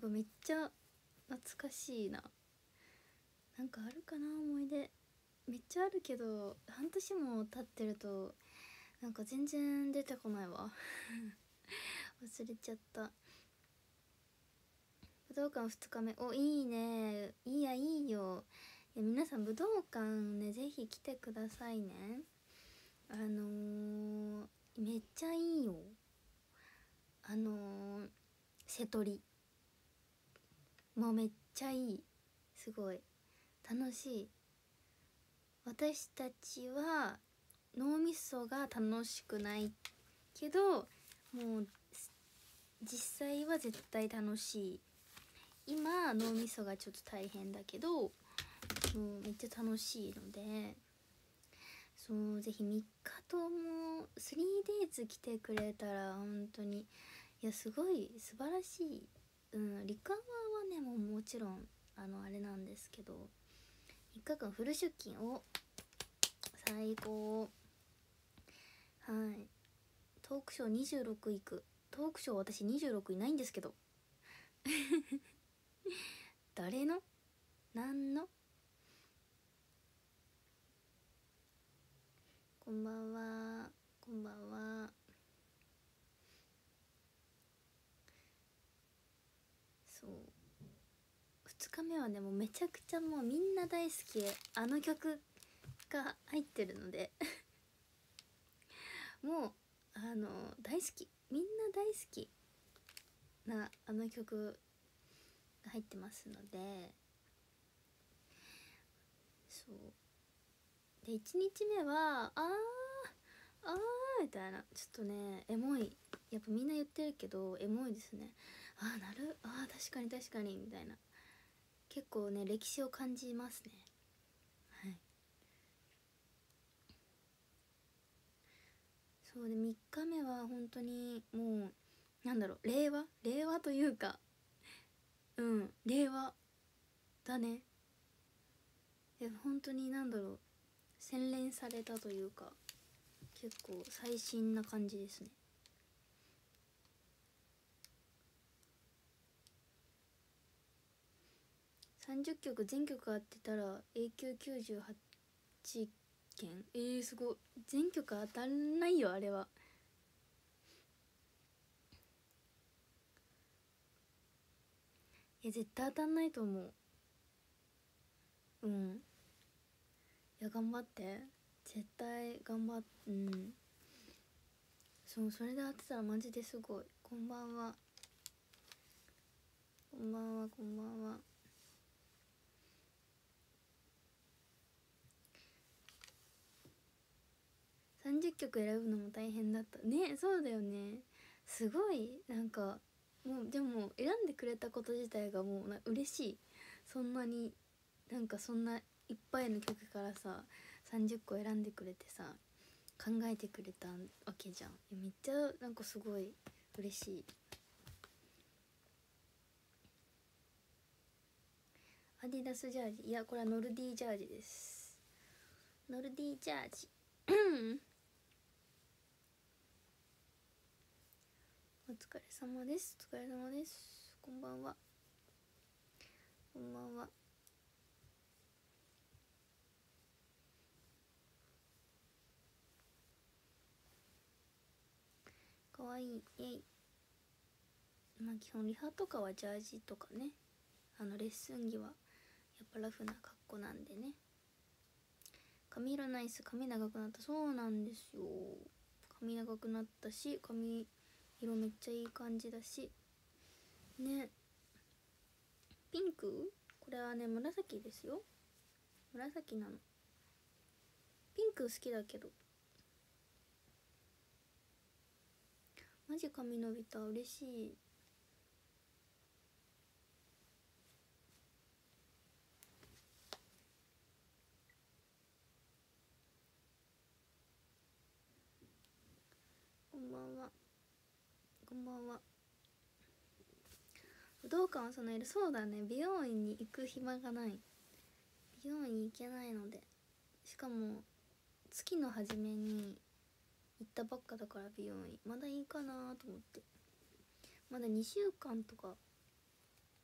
ごいめっちゃ懐かしいな。なんかあるかな、思い出。めっちゃあるけど半年も経ってるとなんか全然出てこないわ忘れちゃった。武道館2日目、お、いいね。いいや、いいよ。いや、皆さん武道館ね、ぜひ来てくださいね。めっちゃいいよ。瀬戸りもうめっちゃいい。すごい楽しい。私たちは脳みそが楽しくないけど、もう実際は絶対楽しい。今脳みそがちょっと大変だけど、もうめっちゃ楽しいので、そうぜひ3日とも 3days 来てくれたら本当に、いやすごい素晴らしい。リカバーはね、もちろんあれなんですけど、3日間フル出勤を最高。はい、トークショー26行く。トークショー私26いないんですけど誰のなんの。こんばんは、こんばんは。そう2日目はね、もうめちゃくちゃもうみんな大好きあの曲が入ってるのでもう大好き、みんな大好きなあの曲が入ってますので、そうで1日目はみたいな、ちょっとねエモい。やっぱみんな言ってるけどエモいですね。確かに確かにみたいな、結構ね歴史を感じますね。はい。そうで3日目は本当にもうなんだろう、令和というか、令和だね。本当になんだろう、洗練されたというか、結構最新な感じですね。30曲全曲当てたら永久98件。すごい。全曲当たんないよあれは。絶対当たんないと思う。いや頑張って、絶対頑張っそう、それで当てたらマジですごい。こんばんは、こんばんは、こんばんは。30曲選ぶのも大変だったね。そうだよね。すごいなんか、もうでも選んでくれたこと自体がもう嬉しい。そんなになんかそんないっぱいの曲からさ30個選んでくれてさ、考えてくれたわけじゃん。めっちゃなんかすごい嬉しい。アディダスジャージ、いやこれはノルディジャージです。ノルディジャージお疲れ様です。お疲れ様です。こんばんは、こんばんは。かわいい。イエイ。まあ基本リハとかはジャージとかね、レッスン着はやっぱラフな格好なんでね。髪色ナイス。髪長くなった。そうなんですよ、髪長くなったし、髪色めっちゃいい感じだしね。ピンク、これはね紫ですよ。紫なの。ピンク好きだけど。マジ髪伸びた、嬉しい。こんばんは、こんばんは。武道館はそのいる。そうだね、美容院に行く暇がない。美容院行けないので、しかも月の初めに行ったばっかだから、美容院まだいいかなと思って。まだ2週間とか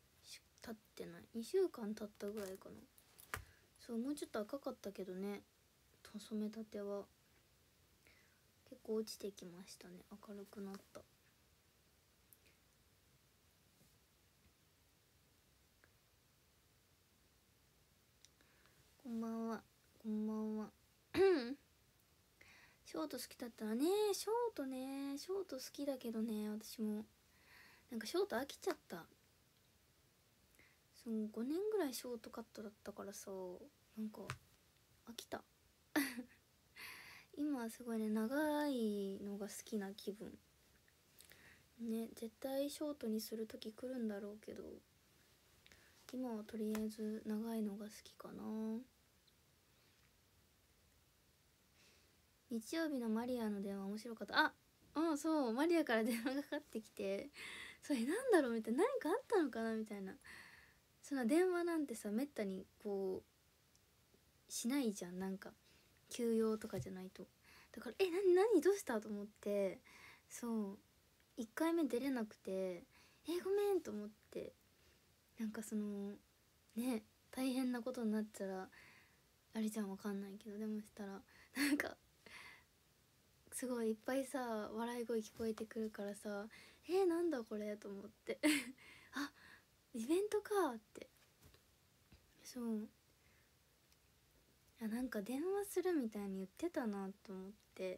経ってない、2週間経ったぐらいかな。そう、もうちょっと赤かったけどね、染めたては結構落ちてきましたね。明るくなった。こんばんは、こんばんは。ショート好きだったらね、ショートね、ショート好きだけどね、私もなんかショート飽きちゃった。そう、5年ぐらいショートカットだったからさ、なんか飽きた。今はすごいね、長いのが好きな気分ね。絶対ショートにする時来るんだろうけど、今はとりあえず長いのが好きかな。日曜日のマリアの電話面白かった。あ、うん、そう、マリアから電話がかかってきて、それなんだろうみたいな、何かあったのかなみたいな。そんな電話なんてさ、めったにこうしないじゃん。なんか休養とかじゃないと。だから何どうしたと思って、そう、1回目出れなくて、ごめんと思って、なんかそのね、大変なことになったらあれじゃん、わかんないけど、でもしたらなんかすごいいっぱいさ笑い声聞こえてくるからさ、なんだこれと思ってあ、イベントかって。そう、なんか電話するみたいに言ってたなと思って、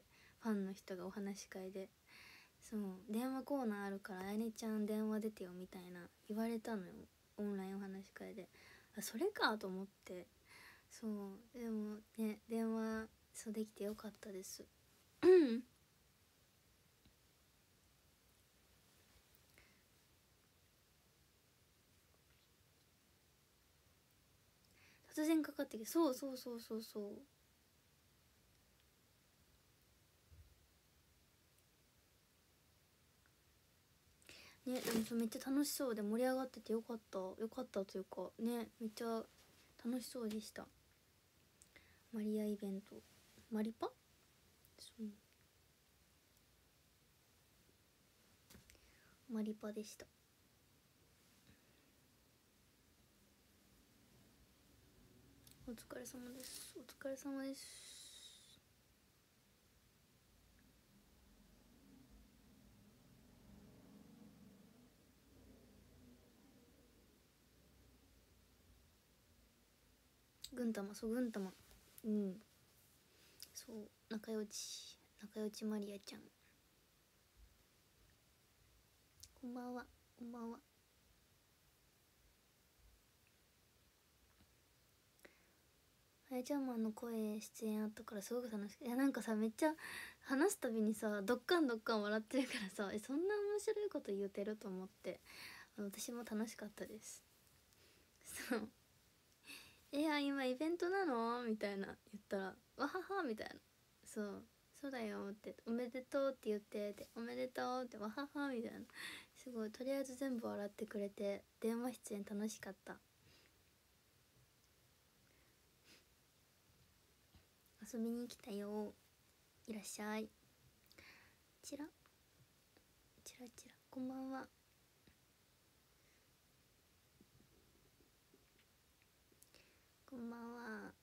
ファンの人がお話し会で、そう、電話コーナーあるからあやねちゃん電話出てよみたいな言われたのよ、オンラインお話し会で。それかと思って。そう、でもね、電話そうできてよかったです。突然かかってきて、そうそうそうそうそう。ね、でもめっちゃ楽しそうで盛り上がっててよかった、よかったというかね、めっちゃ楽しそうでした。マリアイベント、マリパ、そう、マリパでした。お疲れ様です、お疲れ様です。ぐんたま、そう、ぐんたま、うん、そう、仲良ち、仲良ちマリアちゃん、こんばんは、こんばんは。あやちゃんマンの声出演あったからすごく楽しく、なんかさ、めっちゃ話すたびにさ、どっかんどっかん笑ってるからさ、そんな面白いこと言うてると思って、私も楽しかったです。そう、今イベントなのみたいな言ったら、わははみたいな、そう、そうだよって、おめでとうって言ってって、おめでとうって、わははみたいな、すごい、とりあえず全部笑ってくれて、電話出演楽しかった。遊びに来たよ、いらっしゃい。チラチラチラ、こんばんは、こんばんは。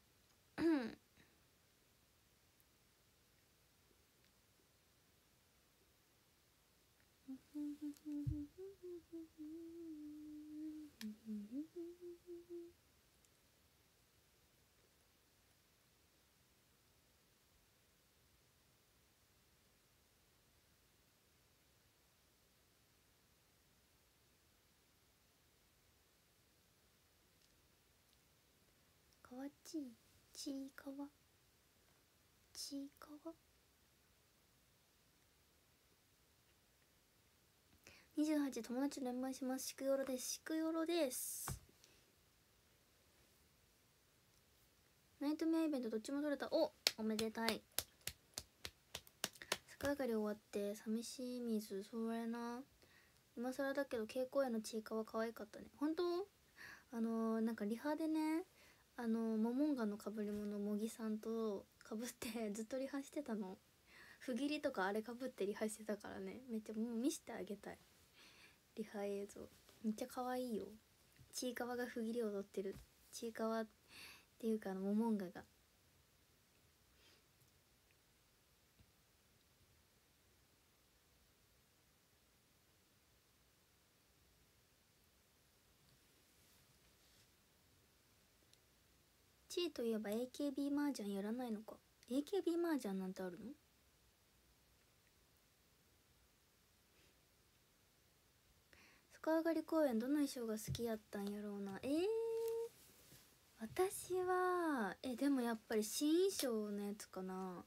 かわちいかわちいかわ、28、友達連番します。しくよろです、しくよろです。ナイトメアイベントどっちも取れた、おめでたい。逆上がり終わって寂しい水、それな、今更だけど稽古へのちいかわ可愛かったね。本当、なんかリハでね、モモンガのかぶり物茂木さんとかぶってずっとリハしてたの。不義理とかあれかぶってリハしてたからね、めっちゃもう見せてあげたい。リハ映像めっちゃ可愛いよ。 ちいかわが不義理を踊ってる。ちいかわっていうかモモンガが。ちいといえば AKB 麻雀やらないのか。 AKB 麻雀なんてあるの？逆上がり公園どの衣装が好きやったんやろうな。私はでもやっぱり新衣装のやつかな。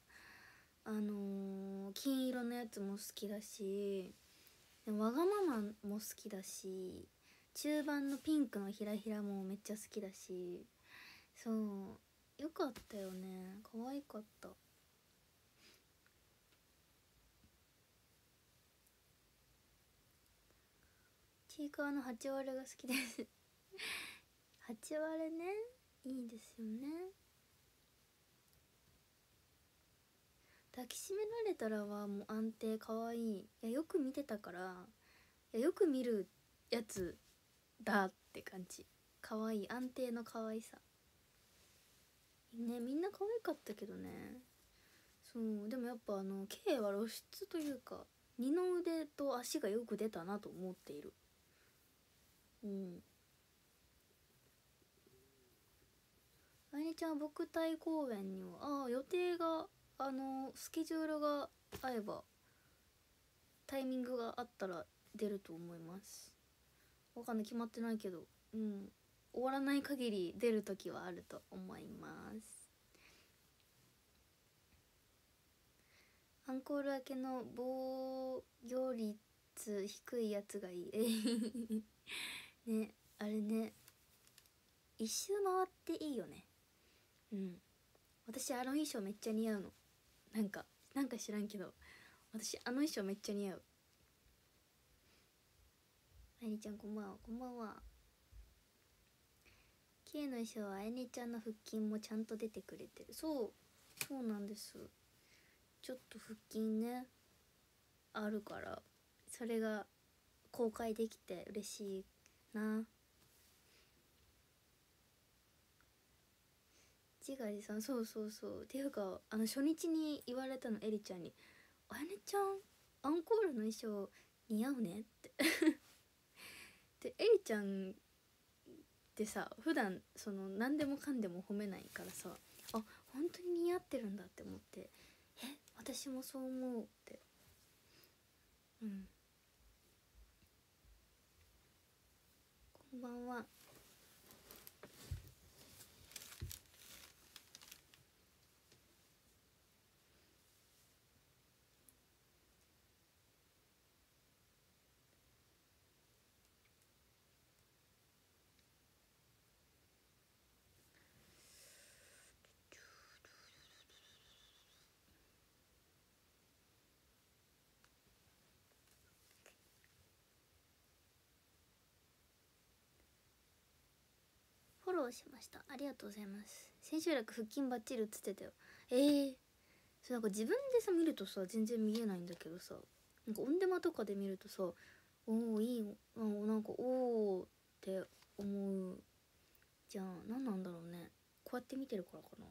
金色のやつも好きだし、わがままも好きだし、中盤のピンクのひらひらもめっちゃ好きだし、そうよかったよね。可愛かった。ちいかわの8割が好きです8割ね、いいですよね。抱きしめられたらはもう安定可愛い。いやよく見てたから、いやよく見るやつだって感じ。可愛い、安定の可愛さね。みんな可愛かったけどね。そうでもやっぱK は露出というか二の腕と足がよく出たなと思っている。あいにちゃんは牧体公園には予定がスケジュールが合えばタイミングがあったら出ると思います。わかんない、決まってないけど、終わらない限り出る時はあると思います。アンコール明けの防御率低いやつがいいね、あれね、一周回っていいよね。私衣装めっちゃ似合うの。なんか知らんけど私衣装めっちゃ似合う。あいにちゃんこんばんは。こんばんは。K の衣装はあいにちゃんの腹筋もちゃんと出てくれてる。そうなんです。ちょっと腹筋ねあるから、それが公開できて嬉しいな。自画自賛。そうっていうか初日に言われたの、エリちゃんに「あやねちゃんアンコールの衣装似合うね」ってでエリちゃんってさ、普段何でもかんでも褒めないからさ、本当に似合ってるんだって思って、私もそう思うって。こんばんは。フォローしました、ありがとうございます。千秋楽腹筋バッチリ映ってたよ。なんか自分でさ見るとさ全然見えないんだけどさ、なんかオンデマとかで見るとさ、いいなんかって思うじゃん。何なんだろうね、こうやって見てるからかな。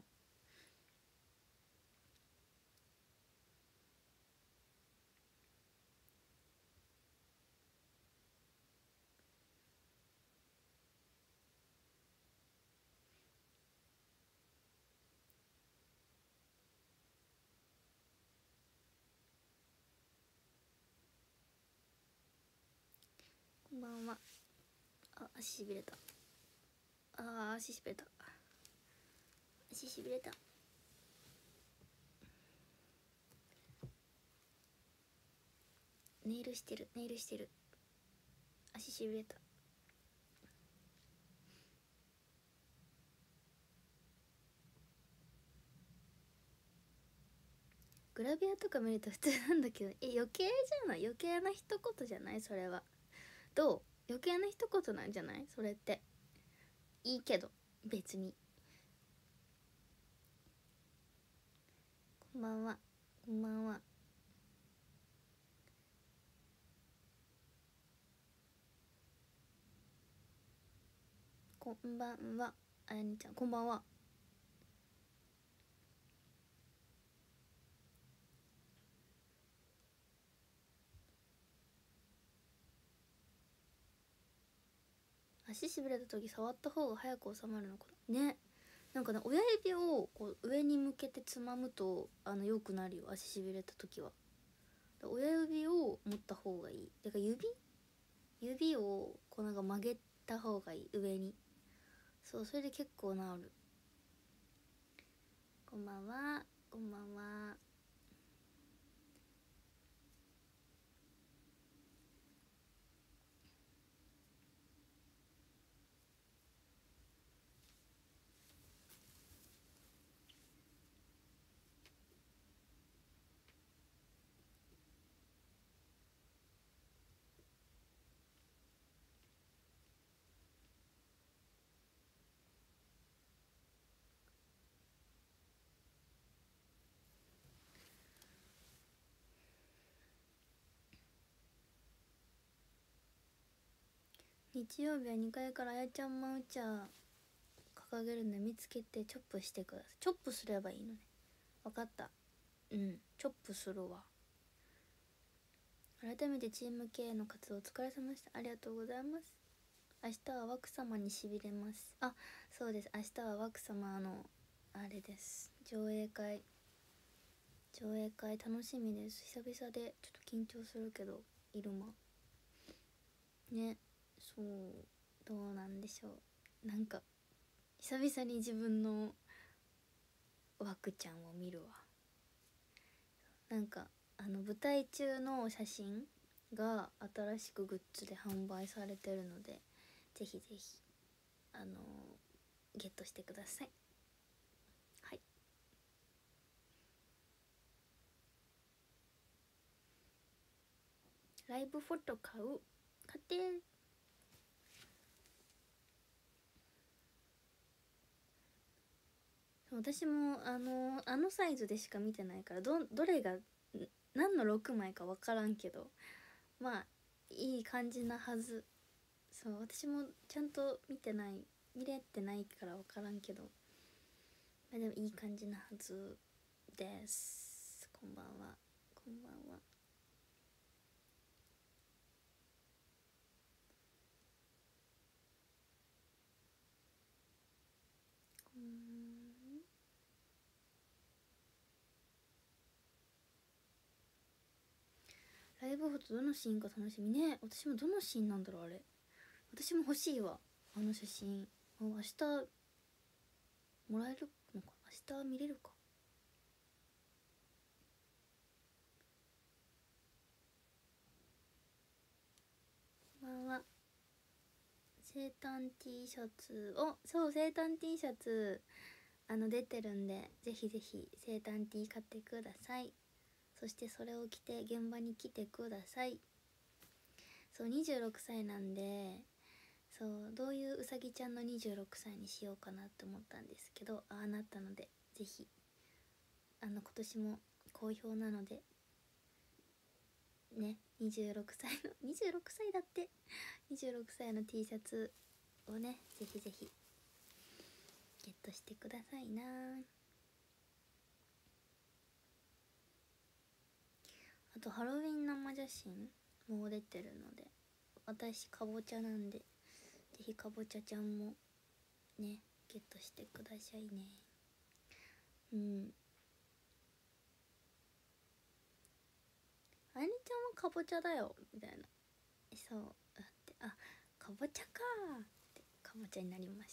こんばんは。足しびれた。足しびれた。足しびれた。ネイルしてる。足しびれた。グラビアとか見ると普通なんだけど、余計じゃない？余計な一言じゃない？それはどう？余計な一言なんじゃない？それっていいけど別に。こんばんは。こんばんは。 こんばんは。あやねちゃんこんばんは。足しびれた時触った方が早く収まるのかなね。なんかね、親指をこう上に向けてつまむと良くなるよ、足しびれた時は。親指を持った方がいい。だから指をこうなんか曲げた方がいい、上に。そう、それで結構治る。こんばんは、こんばんは。日曜日は2階からあやちゃんマウチャー掲げるんで、見つけてチョップしてください。チョップすればいいのね。分かった。うん、チョップするわ。改めてチーム系の活動お疲れ様でした。ありがとうございます。明日はワク様にしびれます。あ、そうです。明日はワク様のあれです、上映会楽しみです。久々でちょっと緊張するけど、イルマね。そう、どうなんでしょう。なんか久々に自分のワクちゃんを見るわ。なんか舞台中の写真が新しくグッズで販売されてるので、ぜひぜひゲットしてください。はい。ライブフォト買って私もあのサイズでしか見てないから、どれが何の6枚か分からんけど、まあいい感じなはず。そう、私もちゃんと見れてないから分からんけど、まあでもいい感じなはずです。こんばんは、こんばんは。ライブフォトどのシーンか楽しみね。私もどのシーンなんだろう、あれ。私も欲しいわ、あの写真。明日もらえるのか、明日見れるか。こんばんは。生誕 T シャツ、そう、生誕 T シャツ出てるんで、ぜひぜひ生誕 T 買ってください。そしてそれを着て現場に来てください。そう、26歳なんで、そう、どういううさぎちゃんの26歳にしようかなって思ったんですけど、ああなったので、ぜひ今年も好評なのでね、26歳の26歳だって26歳の T シャツをね、ぜひぜひゲットしてくださいな。あとハロウィン生写真も出てるので、私かぼちゃなんで、ぜひかぼちゃちゃんもねゲットしてくださいね。うん、あやねちゃんはかぼちゃだよみたいな。そうだって、あ、かぼちゃかーってかぼちゃになりました。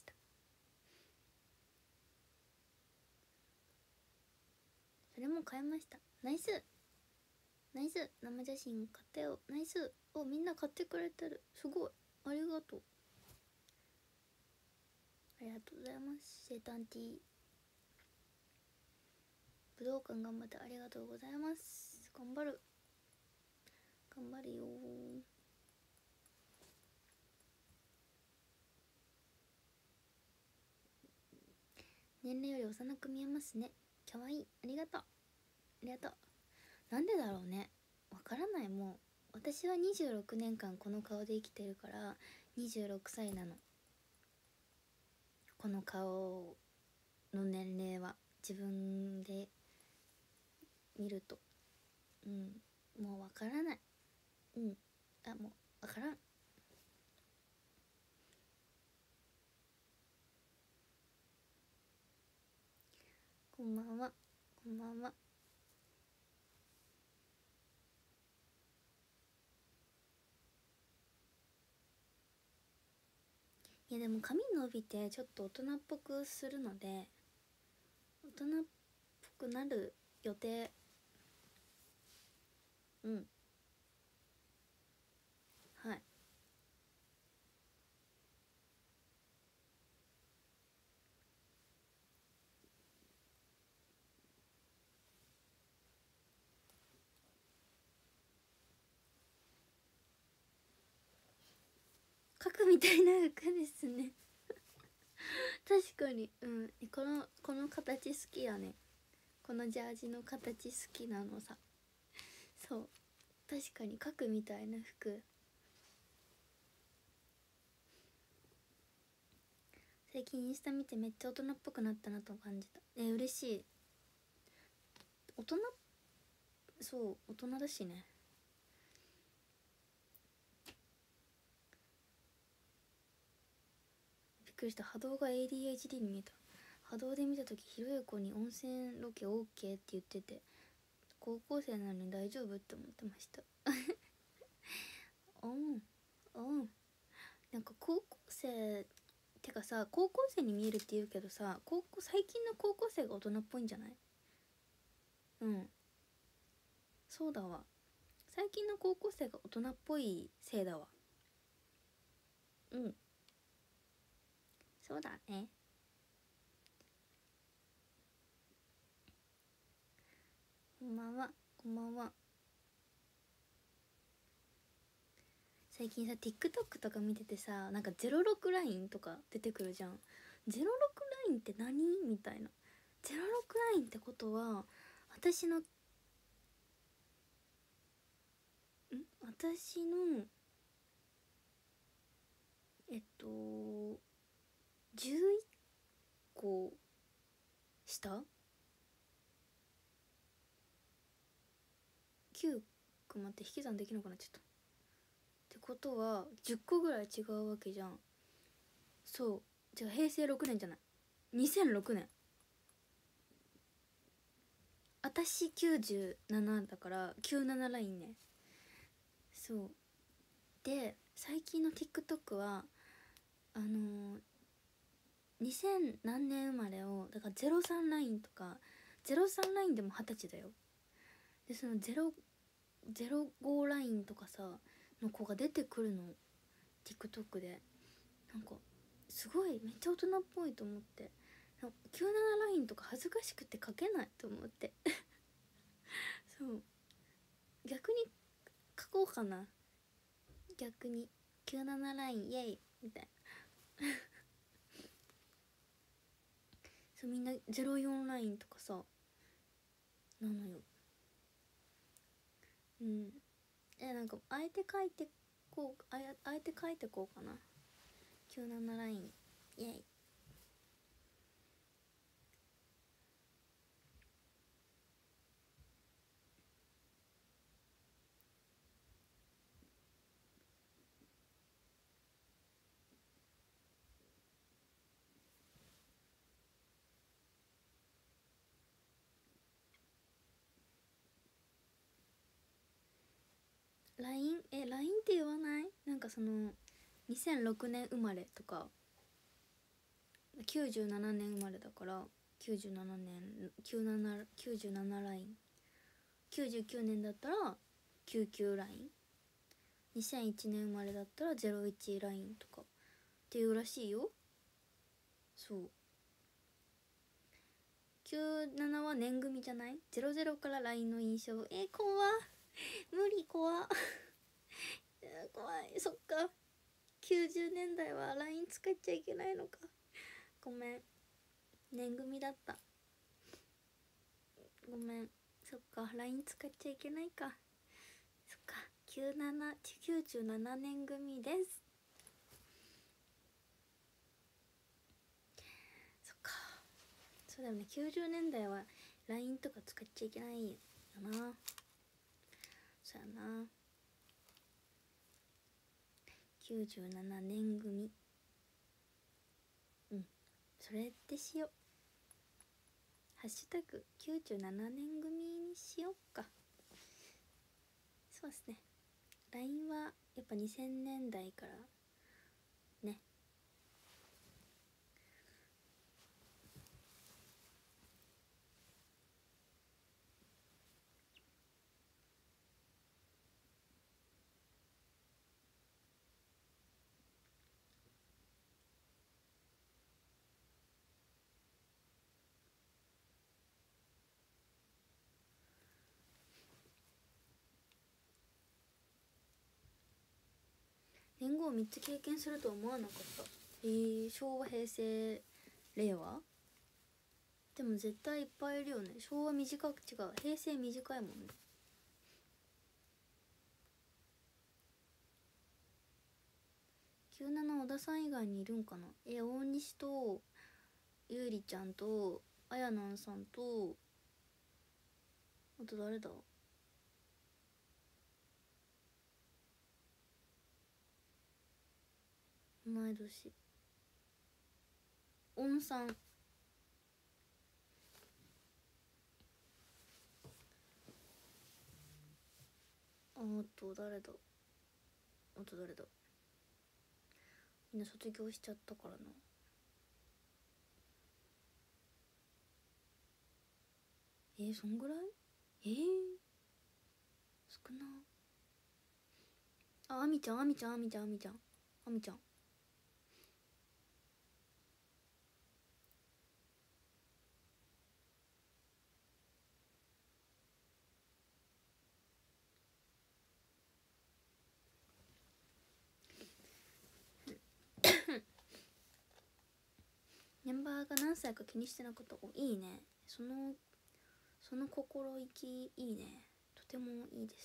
それも買いました。ナイスナイス、生写真買ったよ、ナイス。みんな買ってくれてる、すごい、ありがとう、ありがとうございます。生誕 T 武道館頑張ってありがとうございます。頑張るよ。年齢より幼く見えますね。かわいい、ありがとう、ありがとう。なんでだろうね、わからない。もう私は26年間この顔で生きてるから26歳なの。 この顔の年齢は自分で見ると、もうわからない。もうわからん。こんばんは、こんばんは。いやでも髪伸びてちょっと大人っぽくするので、大人っぽくなる予定。はい。角みたいな服ですね確かに。この形好きやね。このジャージの形好きなのさ。そう、確かに角みたいな服。最近インスタ見てめっちゃ大人っぽくなったなと感じた。嬉しい。大人、そう大人だしね。びっくりした。波動が ADHD に見えた。波動で見た時ひろゆこに温泉ロケ OK って言ってて、高校生なのに大丈夫って思ってましたなんか高校生てかさ、高校生に見えるって言うけどさ、最近の高校生が大人っぽいんじゃない？そうだわ。最近の高校生が大人っぽいせいだわ。そうだね。こんばんは、こんばんは。最近さ TikTok とか見ててさ、なんか06ラインとか出てくるじゃん。06ラインって何みたいな。06ラインってことは私の私の11個下9個、待って引き算できなくなっちゃった。ってことは10個ぐらい違うわけじゃん。そう、じゃあ平成6年じゃない、2006年。私97だから97ラインね。そうで、最近の TikTok は2000何年生まれをだから03ラインとか、03ラインでも20歳だよ。でその05ラインとかさの子が出てくるの TikTok で。なんかすごいめっちゃ大人っぽいと思って、97ラインとか恥ずかしくて書けないと思ってそう逆に書こうかな。逆に97ラインイエイみたいなそう、みんな04ラインとかさなのよ。なんかあえて書いてこう、あえて書いてこうかな。97ラインイエイ。LINE って言わない？なんかその2006年生まれとか97年生まれだから97年97ライン、99年だったら99ライン、2001年生まれだったら01ラインとかっていうらしいよ。そう、97は年組じゃない？ 00 から LINE の印象。怖っ無理、怖っ怖い。そっか、90年代は LINE 使っちゃいけないのか。ごめん、年組だった。ごめん。そっか、 LINE 使っちゃいけないか。そっか、97年組です。 そうだよね、90年代は LINE とか使っちゃいけないよな。そうやな。97年組、うん、それってしよう。ハッシュタグ97年組にしよっか。そうですね。 LINE はやっぱ2000年代からね。年号3つ経験するとは思わなかった。昭和平成令和でも絶対いっぱいいるよね。昭和短く、違う、平成短いもんね。97小田さん以外にいるんかな。大西とゆうりちゃんとあやなんさんと、あと誰だ、同い年、音さん、あと誰だ、あと誰だ、みんな卒業しちゃったからな。そんぐらい。少な。あみちゃん、あみちゃん、あみちゃん、あみちゃん、あみちゃん。メンバーが何歳か気にしてなかった。いいね、その心意気いいね、とてもいいです。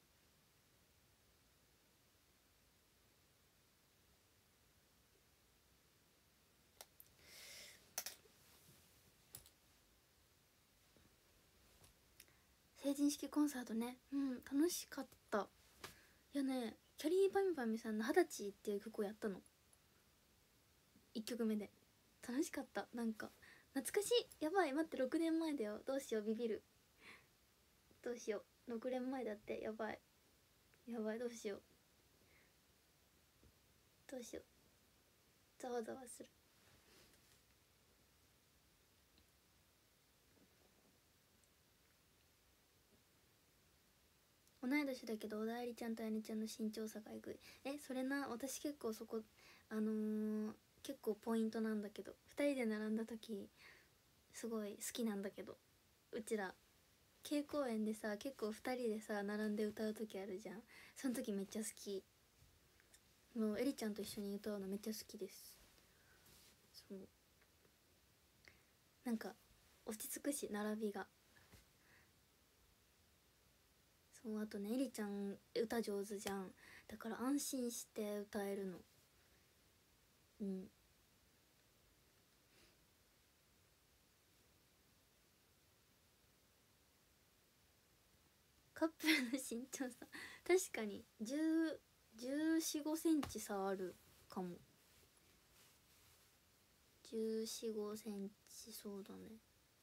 成人式コンサートね、楽しかった。いやね、キャリーパミュパミュさんの「20歳」っていう曲をやったの、1曲目で。楽しかった。なんか懐かしい。やばい、待って、6年前だよ。どうしよう、ビビる。どうしよう、6年前だって。やばいやばい、どうしよう、どうしよう、ざわざわする。同い年だけど、小田えりちゃんとあやねちゃんの身長差がえぐい。それな、私結構そこ結構ポイントなんだけど、2人で並んだ時すごい好きなんだけど、うちら稽古園でさ、結構2人でさ並んで歌う時あるじゃん。その時めっちゃ好き。もうえりちゃんと一緒に歌うのめっちゃ好きです。そう、なんか落ち着くし、並びが。そう、あとね、えりちゃん歌上手じゃん。だから安心して歌えるの。うん。カップルの身長差、確かに1415センチ差あるかも。1415センチ、そうだね。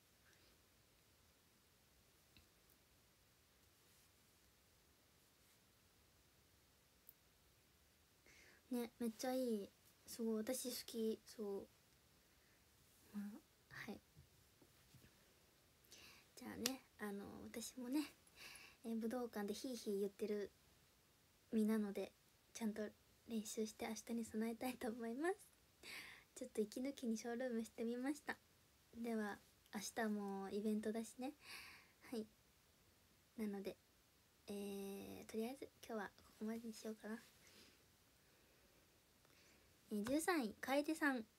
ね、めっちゃいい。すごい私好き。そう、まあ、はい。じゃあね、私もね、武道館でヒーヒー言ってる身なので、ちゃんと練習して明日に備えたいと思います。ちょっと息抜きにショールームしてみました。では明日もイベントだしね。はい、なのでとりあえず今日はここまでにしようかな。13位楓さん、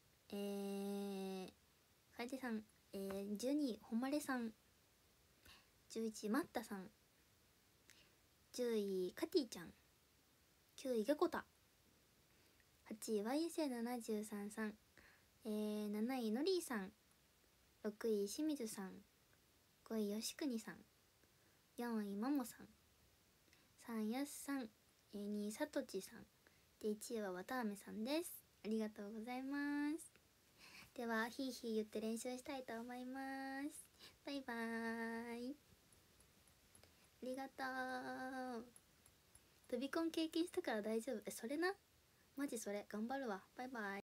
楓さん、12位ほまれさん、11位マッタさん、10位カティちゃん、9位ゲコタ、8位 YSA73 さん、7位のりーさん、 6位清水さん、5位吉国さん、4位ももさん、3位やすさん、2位さとちさんで、1位はわたあめさんです。ありがとうございます。ではひーひー言って練習したいと思います。バイバーイ。ありがとう。飛び込ん経験したから大丈夫。それな、マジそれ頑張るわ。バイバイ。